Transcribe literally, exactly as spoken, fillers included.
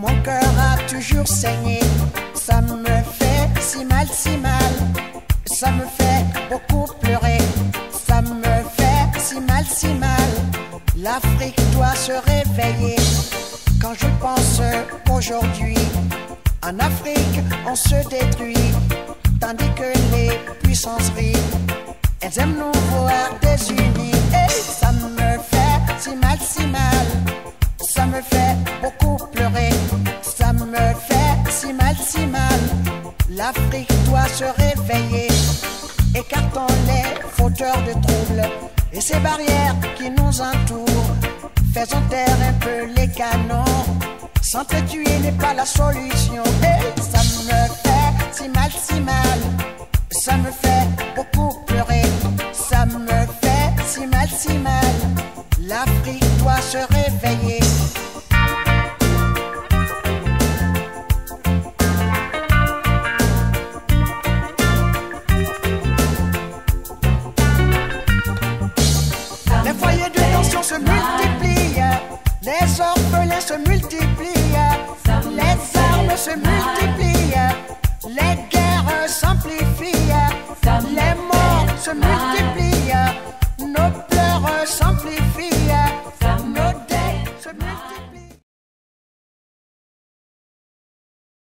Mon cœur a toujours saigné, ça me fait si mal, si mal. Ça me fait beaucoup pleurer, ça me fait si mal, si mal. L'Afrique doit se réveiller. Quand je pense qu'aujourd'hui, en Afrique, on se détruit, tandis que les puissances rient, elles aiment nous voir désunis. Et ça me fait si mal, si mal. Ça me fait beaucoup pleurer, ça me fait si mal, si mal. L'Afrique doit se réveiller. Écartons les fauteurs de troubles et ces barrières qui nous entourent. Faisons taire un peu les canons. S'entretuer n'est pas la solution. Et ça me fait si mal, si mal. Ça me fait beaucoup pleurer, ça me fait si mal, si mal.